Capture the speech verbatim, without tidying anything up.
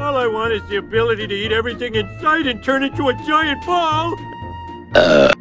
All I want is the ability to eat everything in sight and turn into a giant ball. Uh.